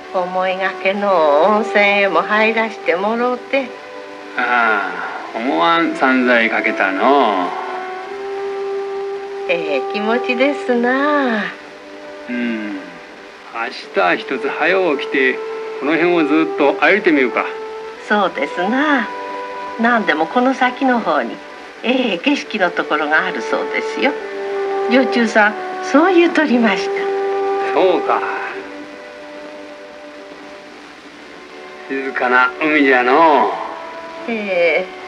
思いがけの温泉へも入らしてもろうて。 ああ、思わん散財かけたの。 気持ちですな。 うん。明日一つ早起きてこの辺をずっと歩いてみるか。 そうですな。何でもこの先の方に景色のところがあるそうですよ。女中さんそう言うとりました。 そうか。静かな海じゃの。 ええ。